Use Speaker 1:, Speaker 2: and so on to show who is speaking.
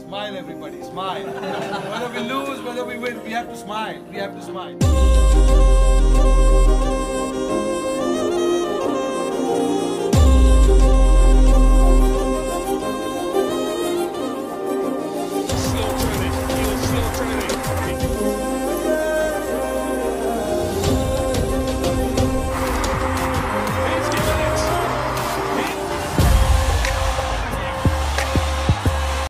Speaker 1: Smile, everybody, smile. Whether we lose, whether we win, we have to smile. We have to smile.